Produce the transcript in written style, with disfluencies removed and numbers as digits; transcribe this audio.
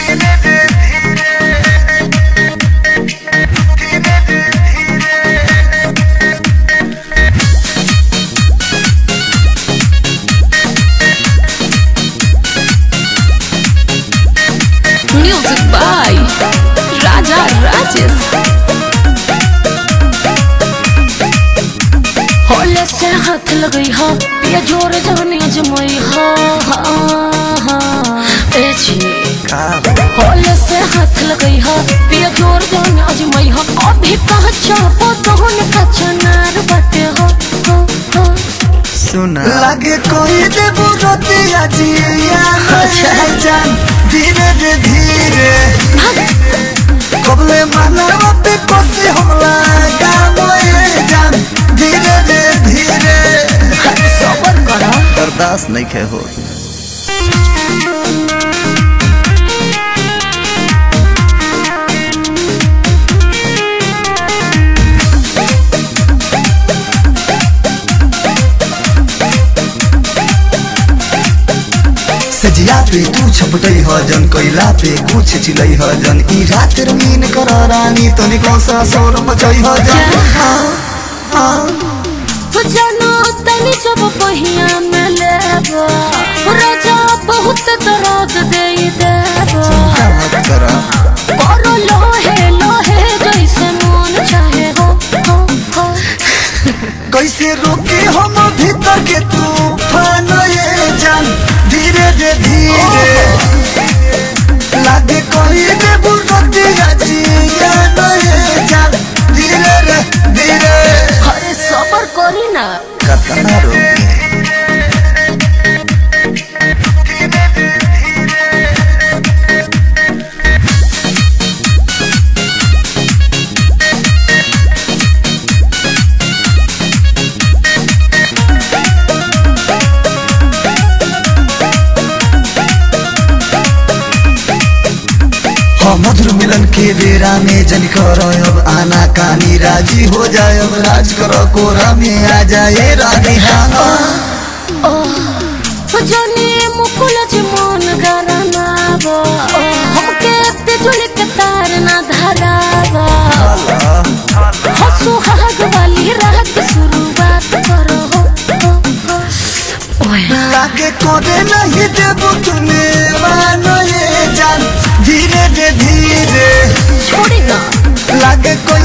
Music by Raja Rajesh. होले से हाथ लगई हो पिया जोर जाने जमई हो होले से हाथ लगई हो पिया जोर जाने जमई हो अभी पहुंचा पोतोन का चनार बटे हो सुना लगे कोई देबो रतिया जिया जान धीरे धीरे कबले मानवा पे कोसे हमला गामोए जान धीरे धीरे सबर करा बर्दाश्त नहीं खे हो सजिया पे तू छपटई हो जन कोइला पे कुछ चिलई हो जन ई रात रंगीन कर रानी तनी कौन सा शोर मचई हो जन तो जानो तनी जब पहिया में लेबो राजा बहुत दर्द दे देबो करा करो लोहे लोहे जैसे मन चाहे हो कैसे रोके हम भीतर के तूफान ये जान धीरे धीरे लागे कोई दे बुरती जिया ये जान धीरे धीरे अरे सबर करी ना कतना रोके मधुर मिलन के बेरा में जन करो अब आना कानी राजी हो जाए अब राज करो कोरा में आ जाए रानी हाना जने मुकुल मन गरनाबो हमके तेजुल के तार ना धराबो हसु हाग वाली रात शुरुआत करो लागे कोरे नहीं देबो तूने मानो ये जान धीरे धीरे छोड़ी ना लागे